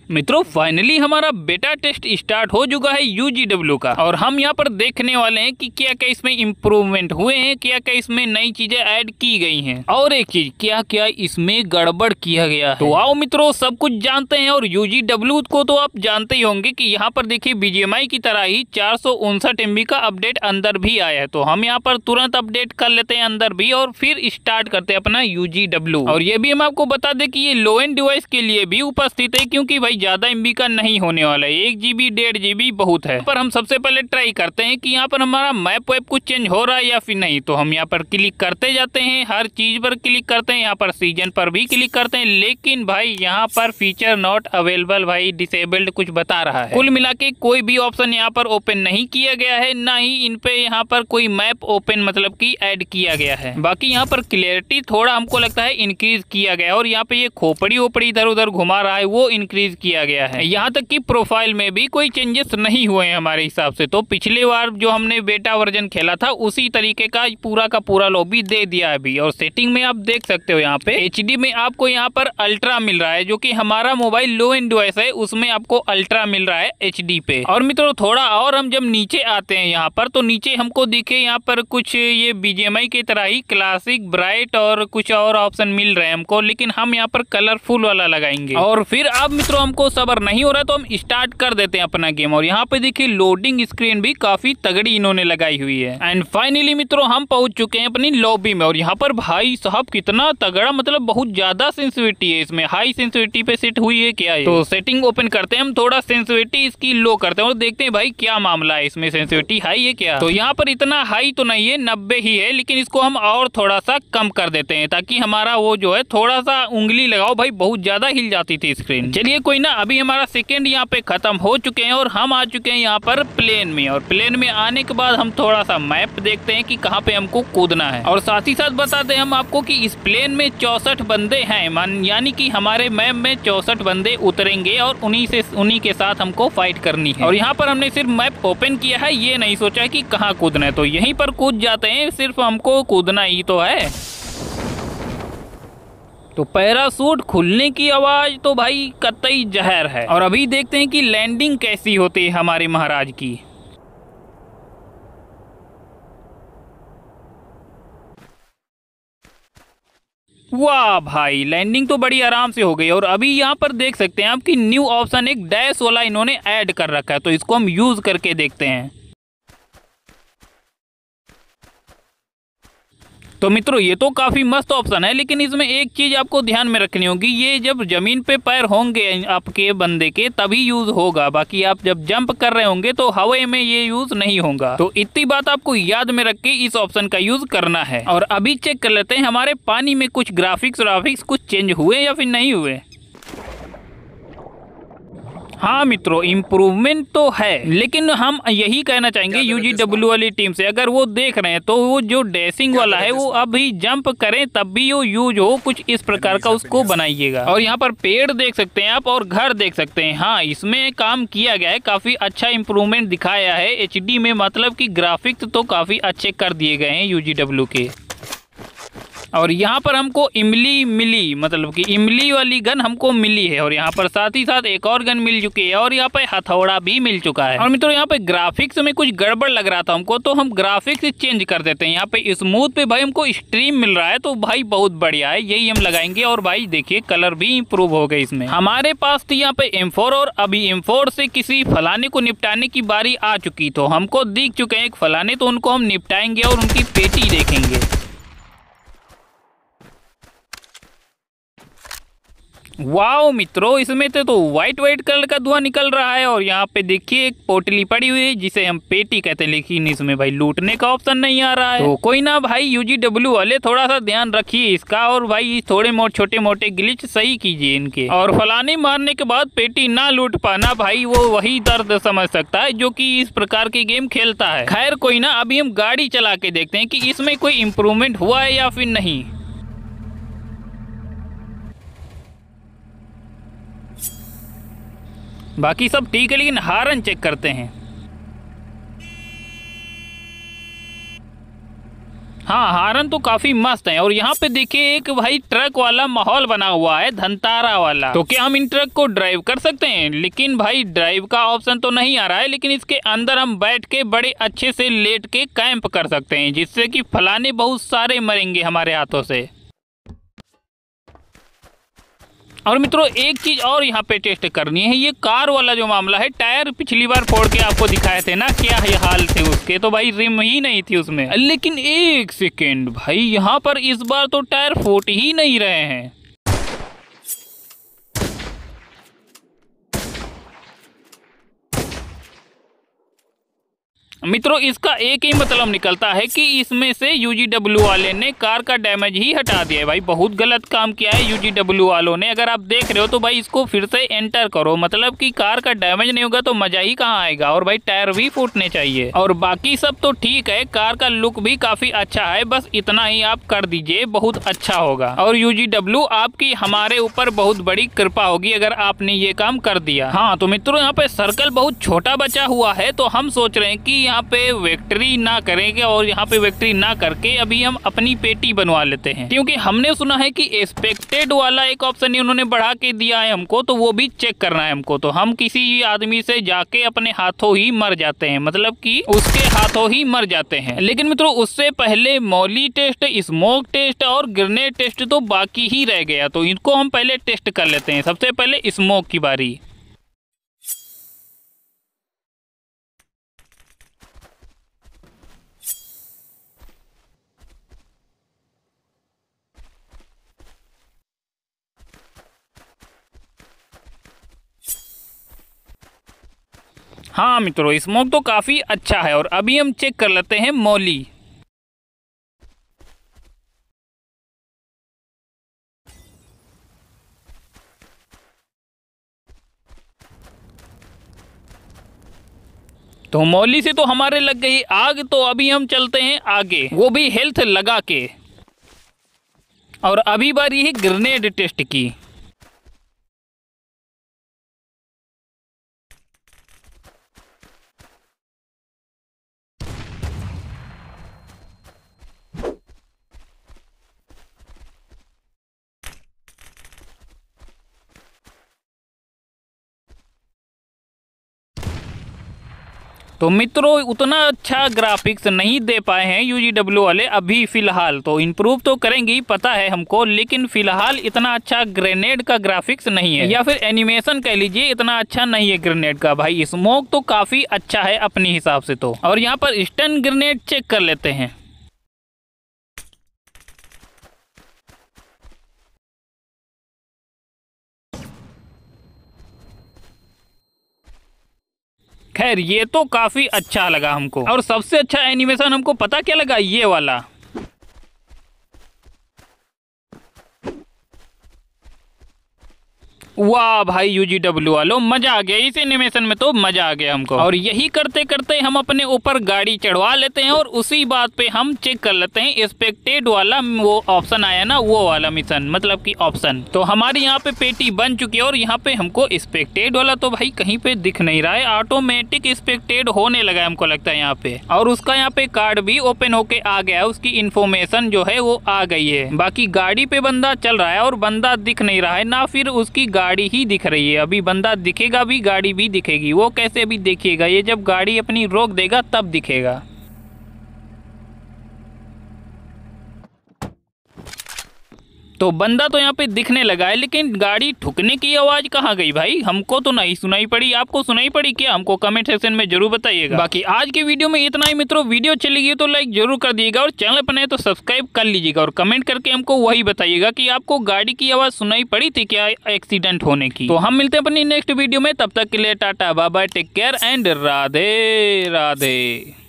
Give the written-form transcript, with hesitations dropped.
मित्रों फाइनली हमारा बेटा टेस्ट स्टार्ट हो चुका है UGW का, और हम यहाँ पर देखने वाले हैं कि क्या क्या इसमें इम्प्रूवमेंट हुए हैं, क्या क्या इसमें नई चीजें ऐड की गई हैं, और एक चीज क्या क्या इसमें गड़बड़ किया गया है। तो आओ मित्रों सब कुछ जानते हैं। और UGW को तो आप जानते ही होंगे कि यहाँ पर देखिए BGMI की तरह ही 459 MB का अपडेट अंदर भी आया है। तो हम यहाँ पर तुरंत अपडेट कर लेते हैं अंदर भी और फिर स्टार्ट करते हैं अपना UGW। और ये भी हम आपको बता दें कि ये लो एंड डिवाइस के लिए भी उपस्थित है, क्योंकि भाई ज्यादा MB का नहीं होने वाला है, 1 GB 1.5 GB बहुत है। पर हम सबसे पहले ट्राई करते हैं कि यहाँ पर हमारा मैप वेप कुछ चेंज हो रहा है या फिर नहीं। तो हम यहाँ पर क्लिक करते जाते हैं, हर चीज पर क्लिक करते हैं, यहाँ पर सीजन पर भी क्लिक करते हैं, लेकिन भाई यहाँ पर फीचर नॉट अवेलेबल भाई डिसेबल्ड कुछ बता रहा है। कुल मिला के कोई भी ऑप्शन यहाँ पर ओपन नहीं किया गया है, ना ही इन पे यहाँ पर कोई मैप ओपन मतलब की ऐड किया गया है। बाकी यहाँ पर क्लियरिटी थोड़ा हमको लगता है इंक्रीज किया गया है, और यहाँ पे ये खोपड़ी ओपड़ी इधर उधर घुमा रहा है वो इंक्रीज किया गया है। यहाँ तक कि प्रोफाइल में भी कोई चेंजेस नहीं हुए हैं हमारे हिसाब से। तो पिछले बार जो हमने बेटा वर्जन खेला था उसी तरीके का पूरा लॉबी दे दिया है अभी। और सेटिंग में आप देख सकते हो यहाँ पे HD में आपको यहाँ पर अल्ट्रा मिल रहा है, जो कि हमारा मोबाइल लो एंड डिवाइस है उसमें आपको अल्ट्रा मिल रहा है HD पे। और मित्रों थोड़ा और हम जब नीचे आते हैं यहाँ पर, तो नीचे हमको दिखे यहाँ पर कुछ ये BGMI की तरह ही क्लासिक, ब्राइट और कुछ और ऑप्शन मिल रहे हैं हमको, लेकिन हम यहाँ पर कलरफुल वाला लगाएंगे। और फिर अब मित्रों हमको सब्र नहीं हो रहा तो हम स्टार्ट कर देते हैं अपना गेम। और यहाँ पे देखिए लोडिंग स्क्रीन भी काफी तगड़ी इन्होंने लगाई हुई है। एंड फाइनली मित्रों हम पहुंच चुके हैं अपनी लॉबी में, और यहाँ पर भाई साहब कितना तगड़ा मतलब बहुत ज्यादा सेंसिटिविटी है इसमें, हाई सेंसिटिविटी पे सेट हुई है क्या है। तो सेटिंग ओपन करते हैं हम, थोड़ा सेंसिटिविटी इसकी लो करते हैं और देखते हैं भाई क्या मामला है, इसमें सेंसिटिविटी हाई है क्या। तो यहाँ पर इतना हाई तो नहीं है, 90 ही है, लेकिन इसको हम और थोड़ा सा कम कर देते हैं ताकि हमारा वो जो है थोड़ा सा उंगली लगाओ भाई बहुत ज्यादा हिल जाती थी स्क्रीन। चलिए कोई ना, अभी हमारा सेकंड यहाँ पे खत्म हो चुके हैं और हम आ चुके हैं यहाँ पर प्लेन में। और प्लेन में आने के बाद हम थोड़ा सा मैप देखते हैं कि कहाँ पे हमको कूदना है, और साथ ही साथ बताते हैं हम आपको कि इस प्लेन में 64 बंदे हैं, यानी कि हमारे मैप में 64 बंदे उतरेंगे और उन्हीं के साथ हमको फाइट करनी है। और यहाँ पर हमने सिर्फ मैप ओपन किया है, ये नहीं सोचा कि कहाँ कूदना है, तो यहीं पर कूद जाते हैं, सिर्फ हमको कूदना ही तो है। तो पैराशूट खुलने की आवाज तो भाई कतई जहर है। और अभी देखते हैं कि लैंडिंग कैसी होती है हमारे महाराज की। वाह भाई लैंडिंग तो बड़ी आराम से हो गई। और अभी यहाँ पर देख सकते हैं आप कि न्यू ऑप्शन एक डैश वाला इन्होंने ऐड कर रखा है, तो इसको हम यूज करके देखते हैं। तो मित्रों ये तो काफी मस्त ऑप्शन है, लेकिन इसमें एक चीज आपको ध्यान में रखनी होगी, ये जब जमीन पे पैर होंगे आपके बंदे के तभी यूज होगा, बाकी आप जब जंप कर रहे होंगे तो हवा में ये यूज नहीं होगा। तो इतनी बात आपको याद में रख के इस ऑप्शन का यूज करना है। और अभी चेक कर लेते हैं हमारे पानी में कुछ ग्राफिक्स कुछ चेंज हुए या फिर नहीं हुए। हाँ मित्रों इम्प्रूवमेंट तो है, लेकिन हम यही कहना चाहेंगे UGW वाली टीम से, अगर वो देख रहे हैं तो वो जो डैशिंग वाला है वो अभी जंप करें तब भी वो यूज हो, कुछ इस प्रकार का उसको बनाइएगा। और यहाँ पर पेड़ देख सकते हैं आप और घर देख सकते हैं, हाँ इसमें काम किया गया है, काफी अच्छा इम्प्रूवमेंट दिखाया है HD में, मतलब कि ग्राफिक्स तो काफी अच्छे कर दिए गए हैं UGW के। और यहाँ पर हमको इमली मिली, मतलब कि इमली वाली गन हमको मिली है, और यहाँ पर साथ ही साथ एक और गन मिल चुकी है, और यहाँ पे हथौड़ा भी मिल चुका है। और मित्रों यहाँ पे ग्राफिक्स में कुछ गड़बड़ लग रहा था हमको, तो हम ग्राफिक्स चेंज कर देते हैं। यहाँ पे स्मूथ पे भाई हमको स्ट्रीम मिल रहा है, तो भाई बहुत बढ़िया है, यही हम लगाएंगे। और भाई देखिए कलर भी इम्प्रूव हो गए इसमें। हमारे पास थी यहाँ पे M4, और अभी M4 से किसी फलाने को निपटाने की बारी आ चुकी, तो हमको दिख चुके हैं एक फलाने, तो उनको हम निपटाएंगे और उनकी पेटी देखेंगे। वाओ मित्रों इसमें तो व्हाइट कलर का धुआं निकल रहा है, और यहाँ पे देखिए एक पोटली पड़ी हुई है जिसे हम पेटी कहते हैं, लेकिन इसमें भाई लूटने का ऑप्शन नहीं आ रहा है। तो कोई ना भाई UGW वाले थोड़ा सा ध्यान रखिए इसका, और भाई थोड़े छोटे मोटे ग्लिच सही कीजिए इनके। और फलाने मारने के बाद पेटी ना लूट पाना भाई वो वही दर्द समझ सकता है जो कि इस प्रकार के गेम खेलता है। खैर कोई ना, अभी हम गाड़ी चला के देखते हैं कि इसमें कोई इम्प्रूवमेंट हुआ है या फिर नहीं। बाकी सब ठीक है, लेकिन हारन चेक करते हैं। हाँ, हारन तो काफी मस्त है। और यहाँ पे देखिए एक भाई ट्रक वाला माहौल बना हुआ है, धनतारा वाला। तो क्या हम इन ट्रक को ड्राइव कर सकते हैं? लेकिन भाई ड्राइव का ऑप्शन तो नहीं आ रहा है, लेकिन इसके अंदर हम बैठ के बड़े अच्छे से लेट के कैंप कर सकते हैं, जिससे कि फलाने बहुत सारे मरेंगे हमारे हाथों से। और मित्रों एक चीज और यहाँ पे टेस्ट करनी है, ये कार वाला जो मामला है, टायर पिछली बार फोड़ के आपको दिखाए थे ना क्या ये हाल थे उसके, तो भाई रिम ही नहीं थी उसमें। लेकिन एक सेकेंड भाई, यहाँ पर इस बार तो टायर फूट ही नहीं रहे हैं। मित्रों इसका एक ही मतलब निकलता है कि इसमें से यूजीडब्ल्यू वाले ने कार का डैमेज ही हटा दिया है। भाई बहुत गलत काम किया है यूजीडब्ल्यू वालों ने। अगर आप देख रहे हो तो भाई इसको फिर से एंटर करो, मतलब कि कार का डैमेज नहीं होगा तो मजा ही कहाँ आएगा। और भाई टायर भी फूटने चाहिए। और बाकी सब तो ठीक है, कार का लुक भी काफी अच्छा है, बस इतना ही आप कर दीजिए, बहुत अच्छा होगा। और यूजीडब्ल्यू आपकी हमारे ऊपर बहुत बड़ी कृपा होगी अगर आपने ये काम कर दिया। हाँ तो मित्रों यहाँ पे सर्कल बहुत छोटा बचा हुआ है, तो हम सोच रहे हैं कि यहाँ पे विक्ट्री ना करेंगे और यहाँ पे विक्ट्री ना करके अभी हम अपनी पेटी बनवा लेते हैं, क्योंकि हमने सुना है कि एक्सपेक्टेड वाला एक ऑप्शन उन्होंने बढ़ा के दिया है हमको, तो वो भी चेक करना है हमको। तो हम किसी आदमी से जाके अपने हाथों ही मर जाते हैं, मतलब कि उसके हाथों ही मर जाते हैं। लेकिन मित्रों उससे पहले मौली टेस्ट, स्मोक टेस्ट और ग्रेनेड टेस्ट तो बाकी ही रह गया, तो इनको हम पहले टेस्ट कर लेते हैं। सबसे पहले स्मोक की बारी। हाँ मित्रों स्मोक तो काफी अच्छा है। और अभी हम चेक कर लेते हैं मौली। तो मौली से तो हमारे लग गई आग, तो अभी हम चलते हैं आगे, वो भी हेल्थ लगा के। और अभी बारी है ग्रेनेड टेस्ट की। तो मित्रों उतना अच्छा ग्राफिक्स नहीं दे पाए हैं यूजीडब्ल्यू वाले अभी फिलहाल, तो इम्प्रूव तो करेंगे पता है हमको, लेकिन फिलहाल इतना अच्छा ग्रेनेड का ग्राफिक्स नहीं है, या फिर एनिमेशन कह लीजिए इतना अच्छा नहीं है ग्रेनेड का। भाई स्मोक तो काफी अच्छा है अपने हिसाब से तो। और यहाँ पर स्टन ग्रेनेड चेक कर लेते हैं। खैर ये तो काफी अच्छा लगा हमको। और सबसे अच्छा एनिमेशन हमको पता क्या लगा, ये वाला। वाह भाई यूजीडब्ल्यू वालों मजा आ गया, इस एनिमेशन में तो मजा आ गया हमको। और यही करते करते हम अपने ऊपर गाड़ी चढ़वा लेते हैं और उसी बात पे हम चेक कर लेते हैं एक्सपेक्टेड वाला वो ऑप्शन आया ना, वो वाला मिशन, मतलब कि ऑप्शन। तो हमारी यहाँ पे पेटी बन चुकी है और यहाँ पे हमको एक्सपेक्टेड वाला तो भाई कहीं पे दिख नहीं रहा है, ऑटोमेटिक एक्सपेक्टेड होने लगा है हमको लगता है यहाँ पे। और उसका यहाँ पे कार्ड भी ओपन होके आ गया है, उसकी इन्फॉर्मेशन जो है वो आ गई है। बाकी गाड़ी पे बंदा चल रहा है और बंदा दिख नहीं रहा है ना, फिर उसकी गाड़ी ही दिख रही है। अभी बंदा दिखेगा भी, गाड़ी भी दिखेगी। वो कैसे अभी देखिएगा, ये जब गाड़ी अपनी रोक देगा तब दिखेगा। तो बंदा तो यहाँ पे दिखने लगा है, लेकिन गाड़ी ठुकने की आवाज कहाँ गई भाई? हमको तो नहीं सुनाई पड़ी, आपको सुनाई पड़ी क्या? हमको कमेंट सेक्शन में जरूर बताइएगा। बाकी आज के वीडियो में इतना ही मित्रों। वीडियो चलेगी तो लाइक जरूर कर दिएगा और चैनल पर नए तो सब्सक्राइब कर लीजिएगा और कमेंट करके हमको वही बताइएगा कि आपको गाड़ी की आवाज सुनाई पड़ी थी क्या एक्सीडेंट होने की। तो हम मिलते हैं अपनी नेक्स्ट वीडियो में, तब तक के लिए tata bye bye, take care and Radhe Radhe.